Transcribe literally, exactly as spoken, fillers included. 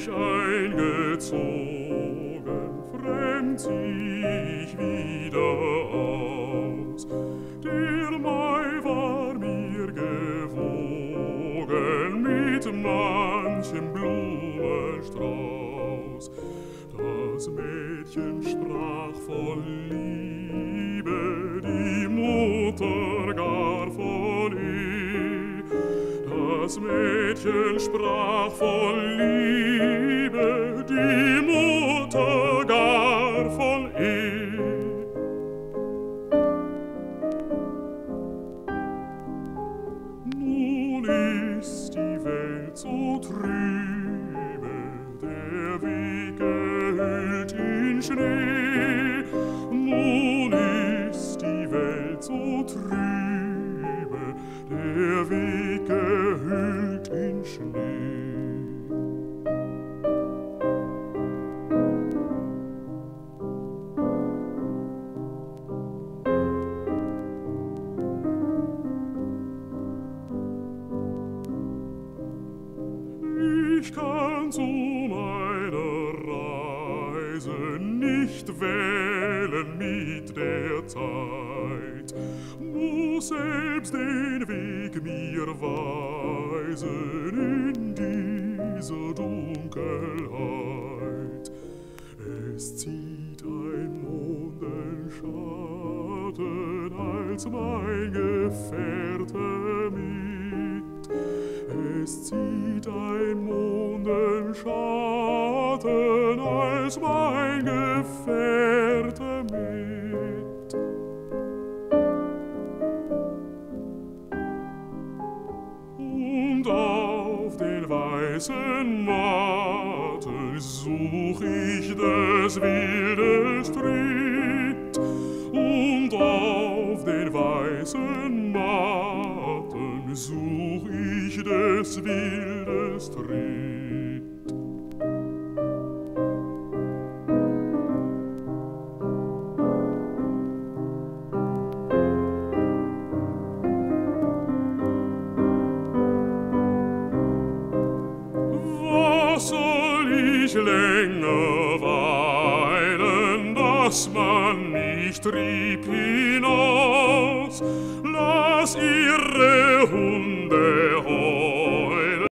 ich eingezogen, fremd zieh ich wieder aus. Der Mai war mir gewogen mit manchem Blumenstrauß. Das Mädchen sprach voll Liebe, die Mutter gar von eh. Das Mädchen sprach voll Liebe, die Mutter gar von eh. Nun ist die Welt so trübe, der Weg gehüllt in Schnee. Nun ist die Welt so trübe, der Weg gehüllt in Schnee. Ich kann zu meiner Reise nicht wählen mit der Zeit, muss selbst den Weg mir weisen in dieser Dunkelheit. Es zieht ein Mondenschatten als mein Gefährte mit. Es zieht ein Mondenschatten als mein Gefährte mit. Und auf den weißen Matten such ich des Wildes Tritt. Und auf den weißen Matten such ich des Wildes Tritt. Was soll ich länger weilen, dass man mich trieb hinaus? Lass ihre Hunde